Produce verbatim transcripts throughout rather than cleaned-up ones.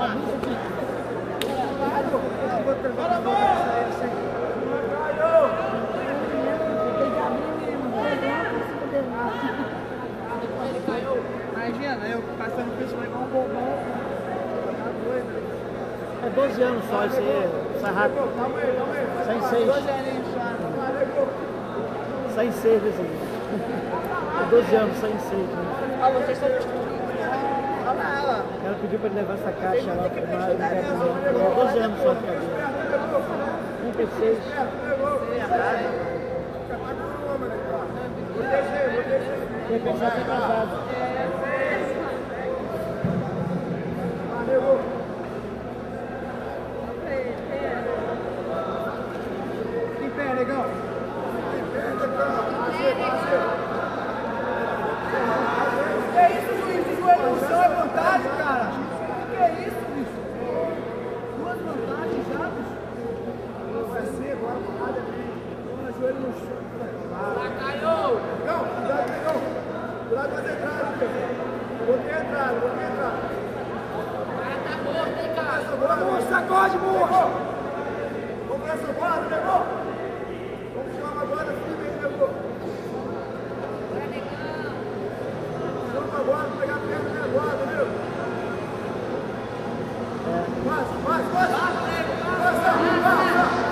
Imagina, eu passando por isso igual um bobão. Tá doido. É doze anos só, isso aí sai rápido. Sai em seis. Sai em seis desse jeito. É doze anos, sai em seis. Ah, vocês estão destruindo. Olha lá, olha lá. Ela pediu pra ele levar essa caixa lá pra nós. É doze anos só de cabelo. trinta e seis. De repente já tá casado. Em pé, negão. Em pé, negão. Que isso, juiz? O joelho no chão é vantagem, cara? Que é isso, bicho? Duas vantagens já, bicho? Vai ser agora, nada bem. Joelho no chão. Lá, caiu! Não, cuidado, negão. Cuidado com as entradas, filho. Vou ter entrada, vou ter entrada. Tá morto, hein, cara? Vamos, sacode, moço! Vamos pra essa guarda, negão? Vamos tirar uma guarda firme aí, negão. Chama uma guarda, pegar perto da minha guarda, viu? Passa, passa, passa! Passa, passa!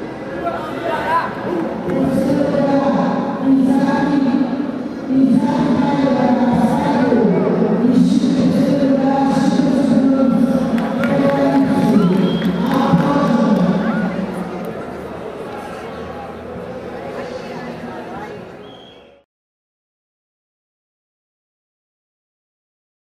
Exame, exame.